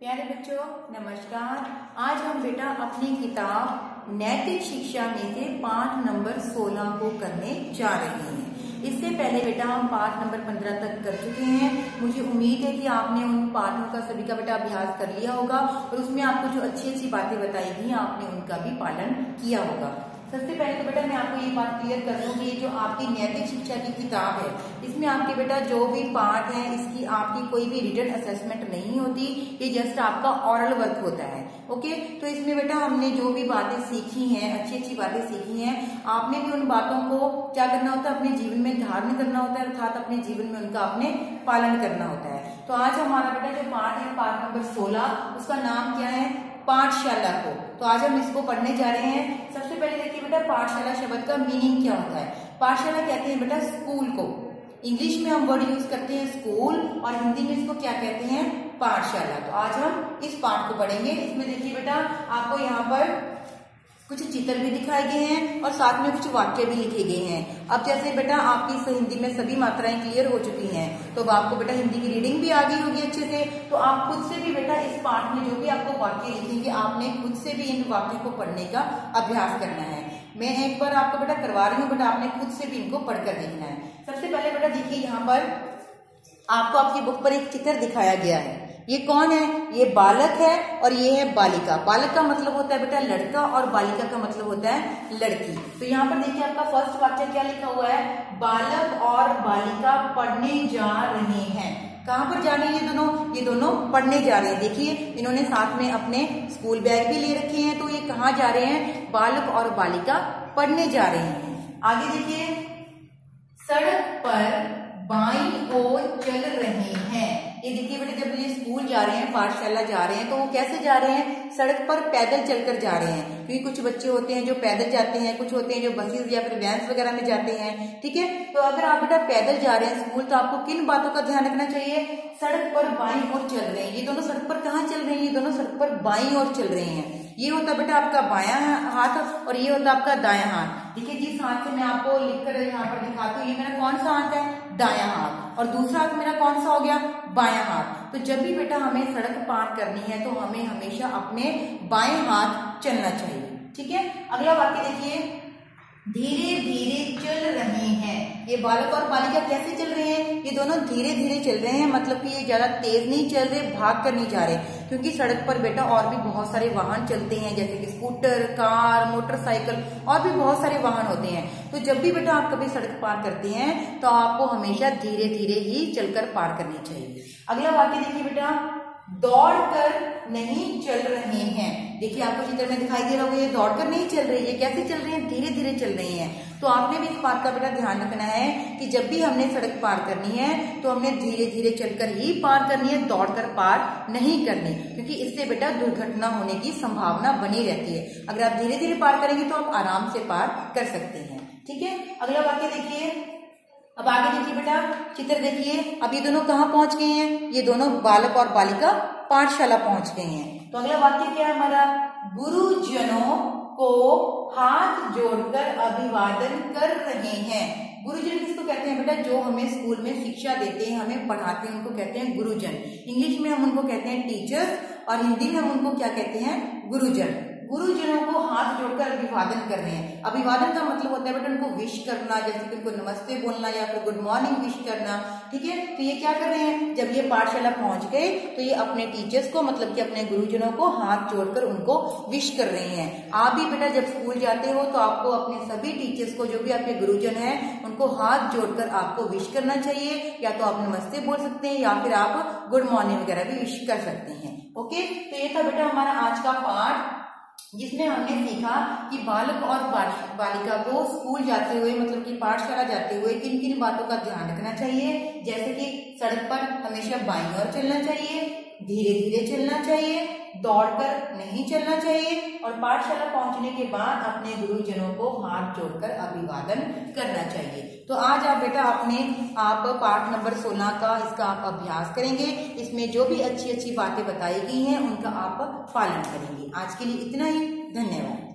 प्यारे बच्चों नमस्कार। आज हम बेटा अपनी किताब नैतिक शिक्षा में से पाठ नंबर 16 को करने जा रहे हैं। इससे पहले बेटा हम पाठ नंबर 15 तक कर चुके हैं। मुझे उम्मीद है कि आपने उन पाठों का सभी का बेटा अभ्यास कर लिया होगा और उसमें आपको जो अच्छी अच्छी बातें बताई गई आपने उनका भी पालन किया होगा। सबसे पहले तो बेटा मैं आपको ये बात क्लियर कर दूं कि जो आपकी नैतिक शिक्षा की किताब है इसमें आपके बेटा जो भी पाठ है इसकी आपकी कोई भी रिटन असेसमेंट नहीं होती, ये जस्ट आपका ऑरल वर्क होता है। ओके, तो इसमें बेटा हमने जो भी बातें सीखी हैं, अच्छी अच्छी बातें सीखी हैं, आपने भी उन बातों को क्या करना होता है, अपने जीवन में धारण करना होता है, अर्थात अपने जीवन में उनका आपने पालन करना होता है। तो आज हमारा बेटा जो पाठ है पाठ नंबर 16, उसका नाम क्या है, पाठशाला को। तो आज हम इसको पढ़ने जा रहे हैं। सबसे पहले देखिए बेटा पाठशाला शब्द का मीनिंग क्या होता है। पाठशाला कहते हैं बेटा स्कूल को। इंग्लिश में हम वर्ड यूज करते हैं स्कूल और हिंदी में इसको क्या कहते हैं, पाठशाला। तो आज हम इस पाठ को पढ़ेंगे। इसमें देखिए बेटा आपको यहाँ पर कुछ चित्र भी दिखाए गए हैं और साथ में कुछ वाक्य भी लिखे गए हैं। अब जैसे बेटा आपकी हिंदी में सभी मात्राएं क्लियर हो चुकी हैं तो आपको बेटा हिंदी की रीडिंग भी आ गई होगी अच्छे से। तो आप खुद से भी बेटा इस पाठ में जो भी आपको वाक्य लिखेंगे आपने खुद से भी इन वाक्यों को पढ़ने का अभ्यास करना है। मैं एक बार आपको बेटा करवा रही हूँ, बेटा आपने खुद से भी इनको पढ़कर देखना है। सबसे पहले बेटा देखिए यहाँ पर आपको आपकी बुक पर एक चित्र दिखाया गया है। ये कौन है, ये बालक है और ये है बालिका। बालक का मतलब होता है बेटा लड़का और बालिका का मतलब होता है लड़की। तो यहाँ पर देखिए आपका फर्स्ट वाक्य क्या लिखा हुआ है, बालक और बालिका पढ़ने जा रहे हैं। कहाँ पर जा रहे हैं ये दोनों पढ़ने जा रहे हैं। देखिए इन्होंने साथ में अपने स्कूल बैग भी ले रखे हैं। तो ये कहाँ जा रहे हैं, बालक और बालिका पढ़ने जा रहे हैं। आगे देखिए सड़क पर बाईं ओर चल रहे हैं। ये देखिए बेटा जब ये स्कूल जा रहे हैं, पाठशाला जा रहे हैं तो वो कैसे जा रहे हैं, सड़क पर पैदल चलकर जा रहे हैं। क्योंकि कुछ बच्चे होते हैं जो पैदल जाते हैं, कुछ होते हैं जो बसेस या फिर वैन्स वगैरह में जाते हैं। ठीक है, तो अगर आप बेटा पैदल जा रहे हैं स्कूल तो आपको किन बातों का ध्यान रखना चाहिए, सड़क पर बाईं ओर चल रहे हैं। ये दोनों सड़क पर कहाँ चल रहे हैं, ये दोनों सड़क पर बाईं ओर चल रहे हैं। ये होता बेटा आपका बायां हाथ और ये होता आपका दायां हाथ। देखिए जिस हाथ से मैं आपको लिखकर यहाँ पर दिखाती हूँ, ये मेरा कौन सा हाथ है, दायां हाथ, और दूसरा हाथ मेरा कौन सा हो गया, बायां हाथ। तो जब भी बेटा हमें सड़क पार करनी है तो हमें हमेशा अपने बाएं हाथ चलना चाहिए। ठीक है, अगला वाक्य देखिए, धीरे धीरे चल रहे हैं। ये बालक और बालिका कैसे चल रहे हैं, ये दोनों धीरे धीरे चल रहे हैं। मतलब कि ये ज्यादा तेज नहीं चल रहे, भाग कर नहीं जा रहे। क्योंकि सड़क पर बेटा और भी बहुत सारे वाहन चलते हैं जैसे कि स्कूटर, कार, मोटरसाइकिल और भी बहुत सारे वाहन होते हैं। तो जब भी बेटा आप कभी सड़क पार करते हैं तो आपको हमेशा धीरे धीरे ही चलकर पार करनी चाहिए। अगला वाक्य देखिए बेटा, दौड़कर नहीं चल रहे हैं। देखिए आपको चित्र में दिखाई दे रहा होगा, ये दौड़कर नहीं चल रही है, कैसे चल रहे हैं, धीरे धीरे चल रहे हैं। तो आपने भी इस बात का बेटा ध्यान रखना है कि जब भी हमने सड़क पार करनी है तो हमने धीरे धीरे चलकर ही पार करनी है, दौड़कर पार नहीं करनी। क्योंकि इससे बेटा दुर्घटना होने की संभावना बनी रहती है। अगर आप धीरे धीरे पार करेंगे तो आप आराम से पार कर सकते हैं। ठीक है, अगला वाक्य देखिए। अब आगे देखिए बेटा चित्र देखिए, अब ये दोनों कहाँ पहुंच गए हैं, ये दोनों बालक और बालिका पाठशाला पहुंच गए हैं। तो अगला वाक्य क्या है हमारा, गुरुजनों को हाथ जोड़कर अभिवादन कर रहे हैं। गुरुजन किसको कहते हैं बेटा, जो हमें स्कूल में शिक्षा देते हैं, हमें पढ़ाते हैं, उनको कहते हैं गुरुजन। इंग्लिश में हम उनको कहते हैं टीचर्स और हिंदी में हम उनको क्या कहते हैं, गुरुजन। गुरुजनों को हाथ जोड़कर अभिवादन कर रहे हैं। अभिवादन का मतलब होता है बेटा उनको विश करना, जैसे कि उनको नमस्ते बोलना या फिर गुड मॉर्निंग विश करना। ठीक है, तो ये क्या कर रहे हैं, जब ये पाठशाला पहुंच गए तो ये अपने टीचर्स को मतलब कि अपने गुरुजनों को हाथ जोड़कर उनको विश कर रहे हैं। आप भी बेटा जब स्कूल जाते हो तो आपको अपने सभी टीचर्स को, जो भी आपके गुरुजन हैं, उनको हाथ जोड़कर आपको विश करना चाहिए। या तो आप नमस्ते बोल सकते हैं या फिर आप गुड मॉर्निंग वगैरह भी विश कर सकते हैं। ओके, तो ये था बेटा हमारा आज का पाठ जिसमें हमने सीखा कि बालक और बालिका को स्कूल जाते हुए मतलब कि पाठशाला जाते हुए किन किन बातों का ध्यान रखना चाहिए। जैसे कि सड़क पर हमेशा बाईं ओर चलना चाहिए, धीरे धीरे चलना चाहिए, दौड़कर नहीं चलना चाहिए और पाठशाला पहुंचने के बाद अपने गुरुजनों को हाथ जोड़कर अभिवादन करना चाहिए। तो आज आप बेटा आप पाठ नंबर 16 का इसका आप अभ्यास करेंगे। इसमें जो भी अच्छी अच्छी बातें बताई गई हैं उनका आप पालन करेंगे। आज के लिए इतना ही, धन्यवाद।